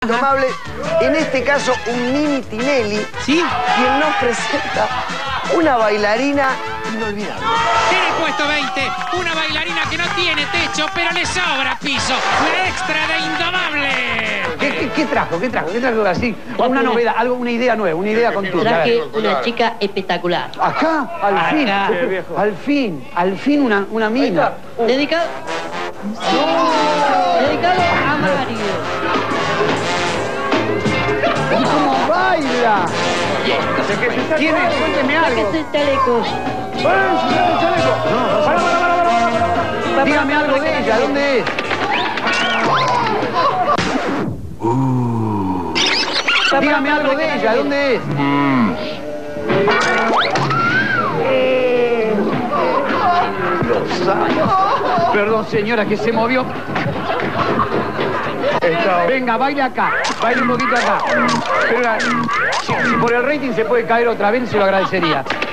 Indomable, en este caso un Mini Tinelli, ¿sí? Quien nos presenta una bailarina inolvidable. Tiene puesto 20, una bailarina que no tiene techo, pero le sobra piso. La extra de Indomable. ¿Qué trajo? ¿Qué trajo así? Una novedad, algo, una idea nueva, una idea con tu. Traje una chica espectacular. Acá, al fin una mina. Dedicado a Mario. ¿Cómo baila? Cuénteme algo. Sáquese el chaleco. Dígame algo de ella, ¿dónde es? Dígame algo de ella, ¿dónde es? Perdón, señora, que se movió. Venga, baile acá. Baile un poquito acá. Pero, si por el rating se puede caer otra vez, se lo agradecería.